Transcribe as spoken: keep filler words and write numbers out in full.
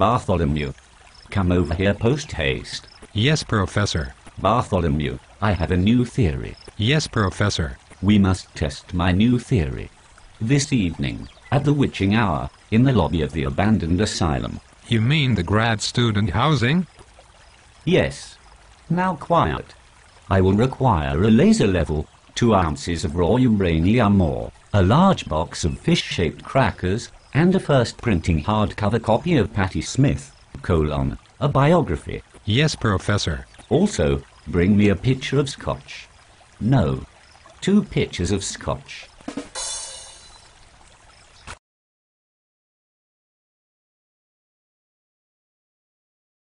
Bartholomew, come over here post-haste. Yes, Professor. Bartholomew, I have a new theory. Yes, Professor. We must test my new theory. This evening, at the witching hour, in the lobby of the abandoned asylum. You mean the grad student housing? Yes. Now quiet. I will require a laser level, two ounces of raw uranium ore, a large box of fish-shaped crackers, and a first printing hardcover copy of Patti Smith, colon, a biography. Yes, Professor. Also, bring me a pitcher of scotch. No, two pitchers of scotch.